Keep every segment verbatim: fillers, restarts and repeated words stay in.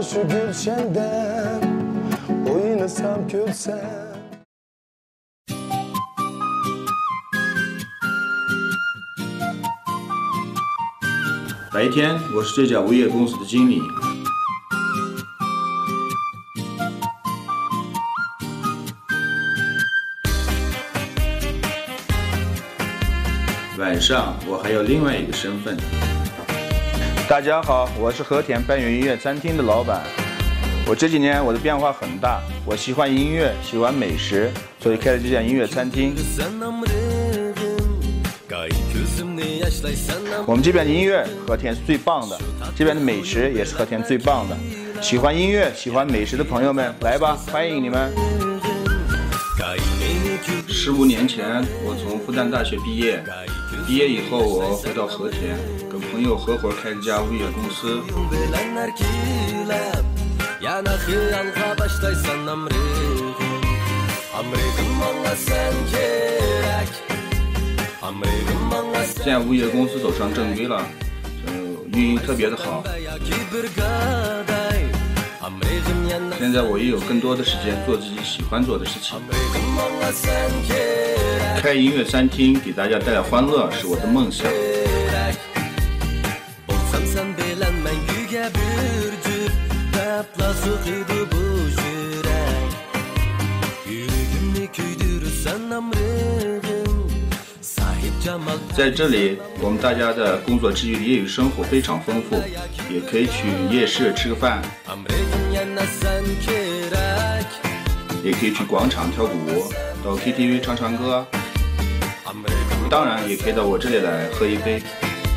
şu Gülşen'den oynasam gülsem. 白天，我是这家物业公司的经理。晚上，我还有另外一个身份。 大家好，我是和田半圆音乐餐厅的老板。我这几年我的变化很大，我喜欢音乐，喜欢美食，所以开了这家音乐餐厅。我们这边的音乐，和田是最棒的；这边的美食也是和田最棒的。喜欢音乐、喜欢美食的朋友们，来吧，欢迎你们！ 十五年前，我从复旦大学毕业，毕业以后，我回到和田，跟朋友合伙开了家物业公司。现在物业公司走上正规了，呃，运营特别的好。现在我也有更多的时间做自己喜欢做的事情。开音乐餐厅给大家带来欢乐是我的梦想。在这里，我们大家的工作之余的业余生活非常丰富，也可以去夜市吃个饭，也可以去广场跳舞，到 K T V 唱唱歌，当然也可以到我这里来喝一杯。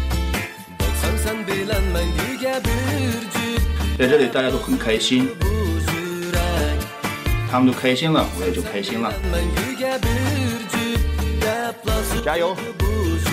在这里大家都很开心，他们都开心了，我也就开心了。加油！